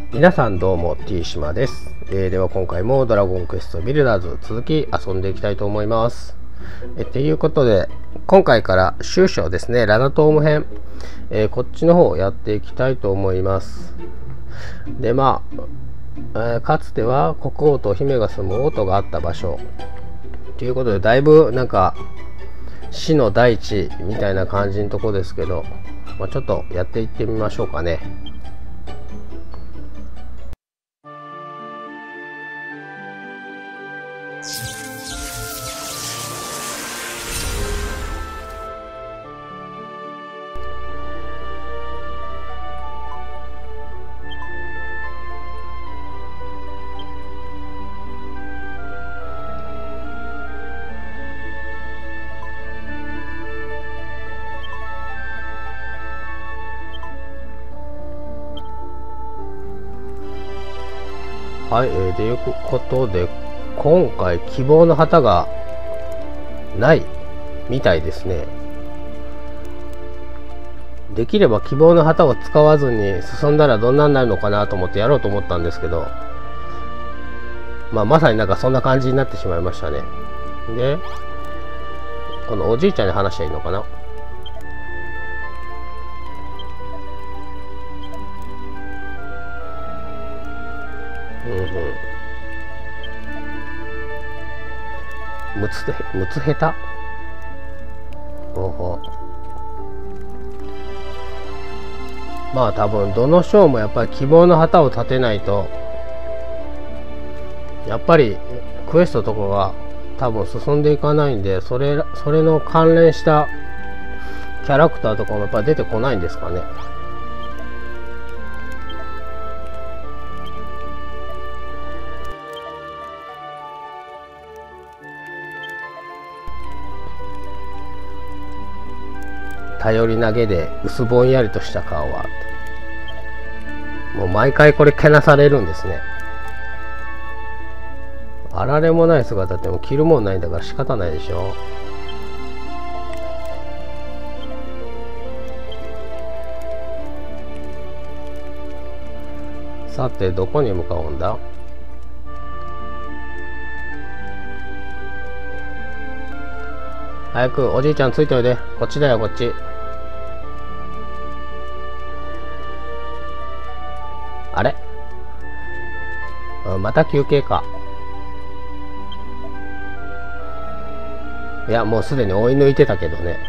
皆さんどうも T 島です。では今回もドラゴンクエストビルダーズ続き遊んでいきたいと思います。ということで今回から終章ですね、ラナトーム編、こっちの方をやっていきたいと思います。でかつては国王と姫が住む王都があった場所ということで、だいぶなんか死の大地みたいな感じのとこですけど、ちょっとやっていってみましょうかね。はい、ということで今回希望の旗がないみたいですね。できれば希望の旗を使わずに進んだらどんなになるのかなと思ってやろうと思ったんですけど、まさになんかそんな感じになってしまいましたね。でこのおじいちゃんに話しゃいいのかな。むつ下手。ほうほう。多分どの章もやっぱり希望の旗を立てないとやっぱりクエストとかが多分進んでいかないんで、それの関連したキャラクターとかもやっぱり出てこないんですかね。頼り投げで薄ぼんやりとした顔は、もう毎回これけなされるんですね。あられもない姿っても着るもんないんだから仕方ないでしょ。さてどこに向かうんだ。早くおじいちゃんついておいで。こっちだよ、こっち。あれ、また休憩か。いやもうすでに追い抜いてたけどね。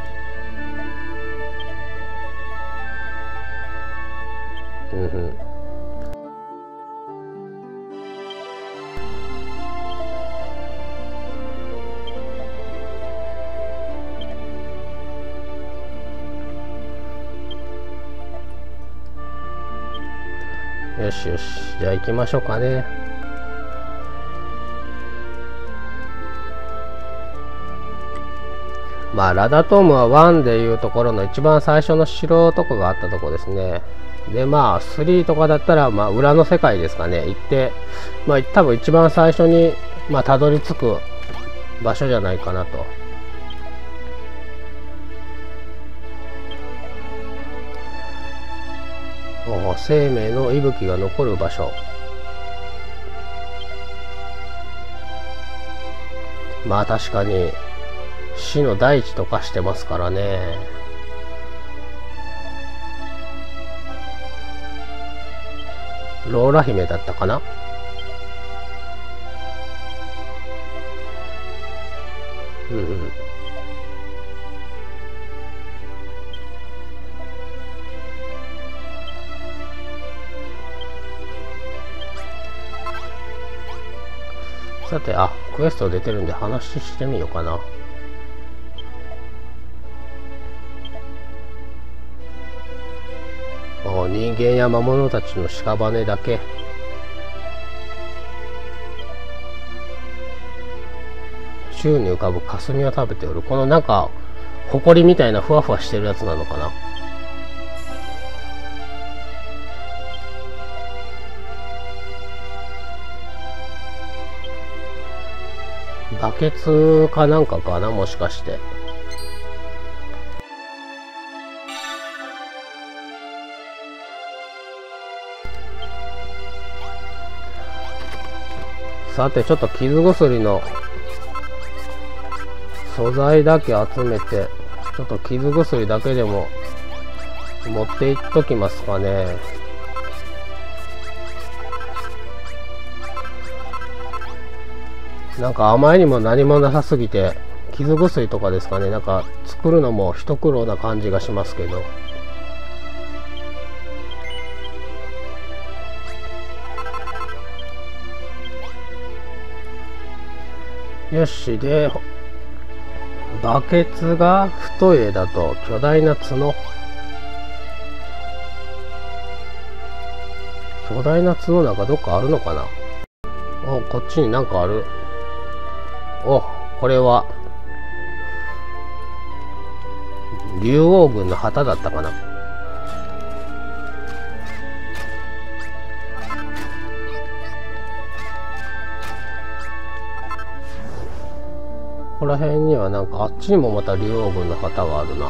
よしよし、じゃあ行きましょうかね。ラダトームは1でいうところの一番最初の城とかがあったとこですね。で3とかだったら裏の世界ですかね。行って多分一番最初にたどり着く場所じゃないかなと。生命の息吹が残る場所。確かに死の大地と化してますからね。ローラ姫だったかな。さて、クエスト出てるんで話してみようかな。人間や魔物たちの屍だけ。宙に浮かぶ霞を食べておる。このなんか埃みたいなふわふわしてるやつなのかな。バケツかなんかかな、もしかして。 さてちょっと傷薬の素材だけ集めて、ちょっと傷薬だけでも持っていっときますかね。なんかあまりにも何もなさすぎて、傷薬とかですかね、なんか作るのも一苦労な感じがしますけど。よし、でバケツが太い枝と巨大な角。巨大な角なんかどっかあるのかな。お、こっちになんかある。お、これは竜王軍の旗だったかな。ここら辺にはなんかあっちにもまた竜王軍の旗があるな。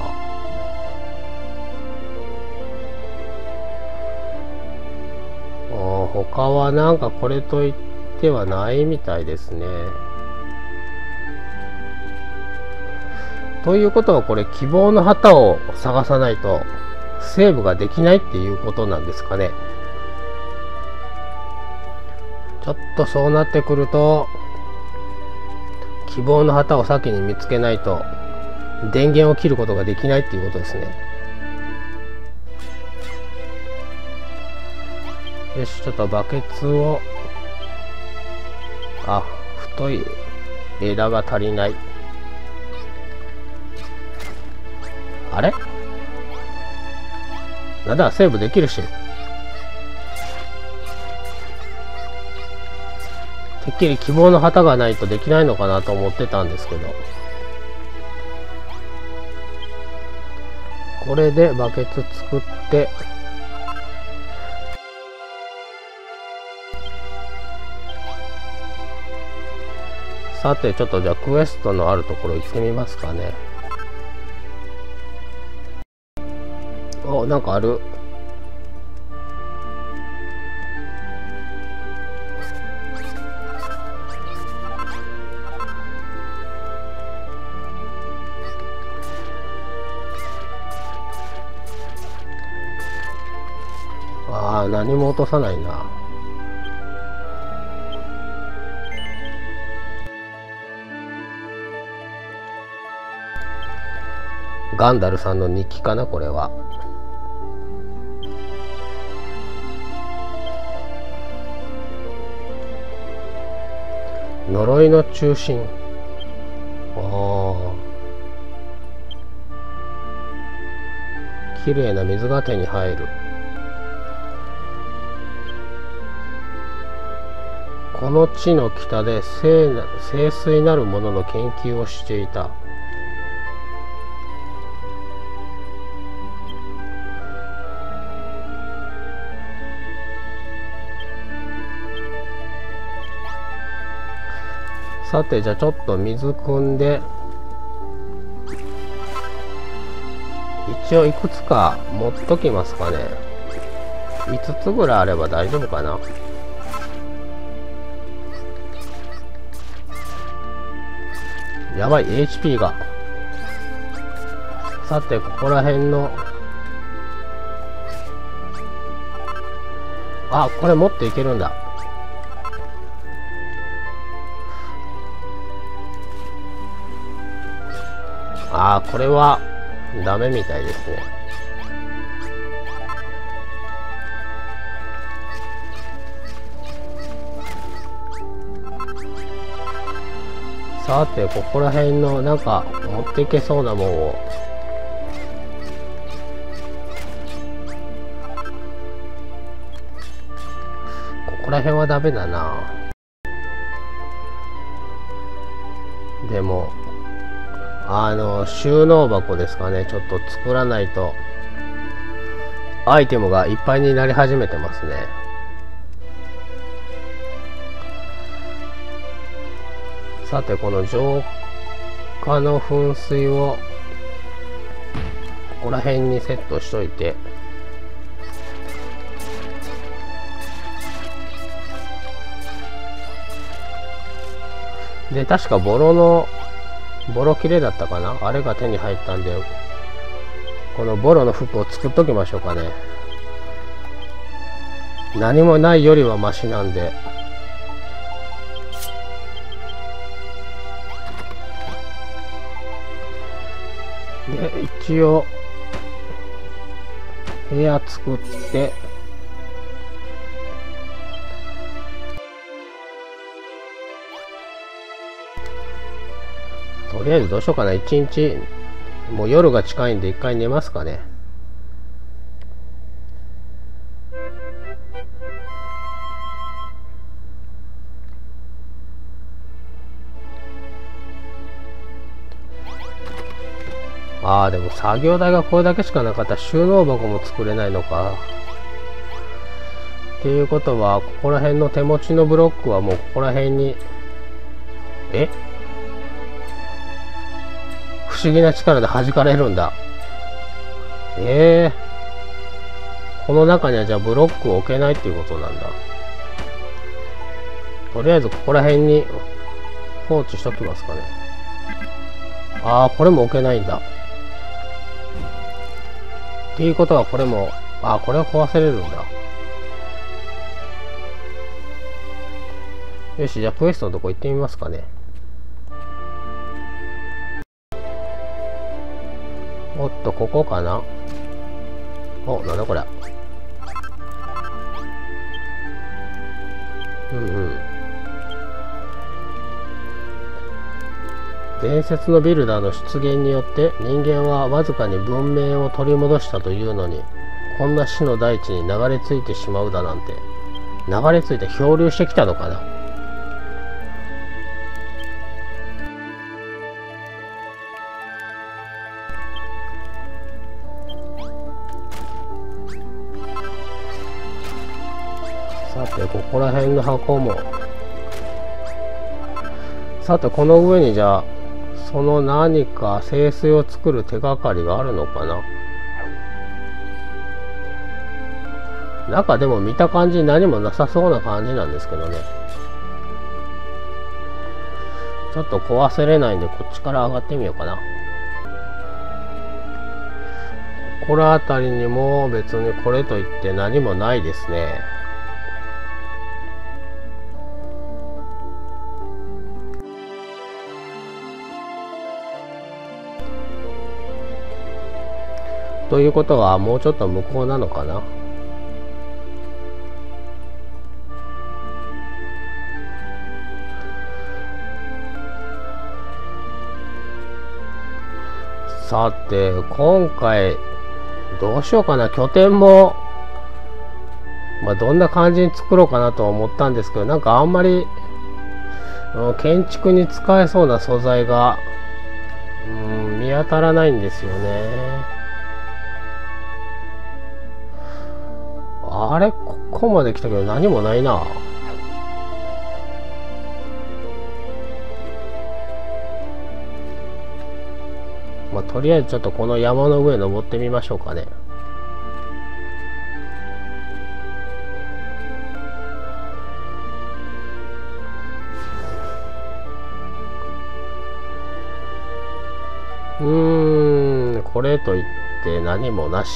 他はなんかこれといってはないみたいですね。ということはこれ希望の旗を探さないとセーブができないっていうことなんですかね。ちょっとそうなってくると希望の旗を先に見つけないと電源を切ることができないっていうことですね。よし、ちょっとバケツを、あ、太い枝が足りない。あれなんだ、セーブできるし。てっきり希望の旗がないとできないのかなと思ってたんですけど、これでバケツ作って、さてちょっとじゃあクエストのあるところ行ってみますかね。お、なんかある。ああ、何も落とさないな。ガンダルさんの日記かな、これは。呪いの中心。ああ、綺麗な水が手に入る。この地の北で聖水なるものの研究をしていた。さてじゃあちょっと水汲んで、一応いくつか持っときますかね。5つぐらいあれば大丈夫かな。やばい、 HP が。さてここら辺の、あ、これ持っていけるんだ。あー、これはダメみたいですね。さてここら辺のなんか持っていけそうなもんを、ここら辺はダメだな。でも収納箱ですかね、ちょっと作らないとアイテムがいっぱいになり始めてますね。さてこの浄化の噴水をここら辺にセットしといて、 で、確かボロ切れだったかな、あれが手に入ったんで、このボロの服を作っときましょうかね。何もないよりはマシなんで。で、一応部屋作って、とりあえずどうしようかな。一日、もう夜が近いんで一回寝ますかね。ああ、でも作業台がこれだけしかなかったら収納箱も作れないのか。っていうことは、ここら辺の手持ちのブロックはもうここら辺に、不思議な力で弾かれるんだ。この中にはじゃあブロックを置けないっていうことなんだ。とりあえずここら辺に放置しときますかね。ああ、これも置けないんだ。っていうことはこれも、これは壊せれるんだ。よし、じゃあクエストのとこ行ってみますかね。おっと、ここかな。お、なんだこりゃ。伝説のビルダーの出現によって人間はわずかに文明を取り戻したというのに、こんな死の大地に流れ着いてしまうだなんて。流れ着いて漂流してきたのかな。さて、ここら辺の箱も。さて、この上にじゃあその何か聖水を作る手がかりがあるのかな。中でも見た感じ何もなさそうな感じなんですけどね。ちょっと壊せれないんでこっちから上がってみようかな。ここら辺りにも別にこれといって何もないですね。ということはもうちょっと向こうなのかな。さて、今回どうしようかな。拠点もどんな感じに作ろうかなと思ったんですけど、なんかあんまり建築に使えそうな素材が見当たらないんですよね。あれ、ここまで来たけど何もないな。とりあえずちょっとこの山の上登ってみましょうかね。これといって何もなし。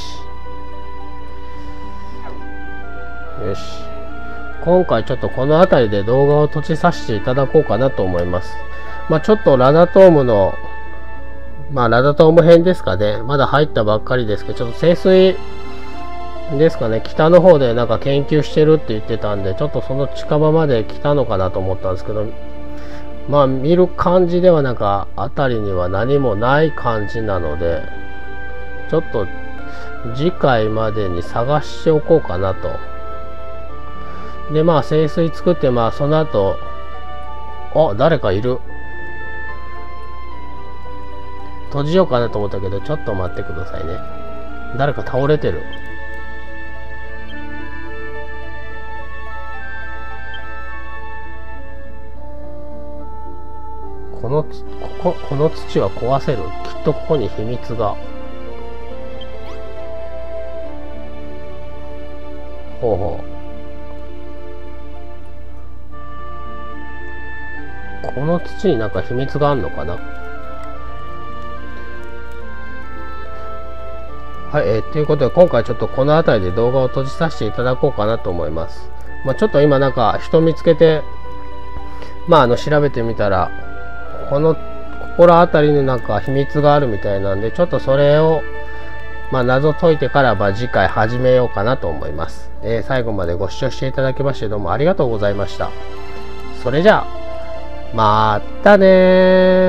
よし。今回ちょっとこの辺りで動画を閉じさせていただこうかなと思います。ちょっとラナトームの、ラナトーム編ですかね。まだ入ったばっかりですけど、ちょっと清水ですかね。北の方でなんか研究してるって言ってたんで、ちょっとその近場まで来たのかなと思ったんですけど、見る感じではなんか辺りには何もない感じなので、ちょっと次回までに探しておこうかなと。で、清水作って、その後、誰かいる。閉じようかなと思ったけど、ちょっと待ってくださいね。誰か倒れてる。この土は壊せる。きっとここに秘密が。ほうほう。 この土になんか秘密があるのかな。はい、ということで今回ちょっとこの辺りで動画を閉じさせていただこうかなと思います。ちょっと今なんか人見つけて、調べてみたら、ここら辺りになんか秘密があるみたいなんで、ちょっとそれを、謎解いてから、次回始めようかなと思います。最後までご視聴していただきましてどうもありがとうございました。それじゃあ、またねー。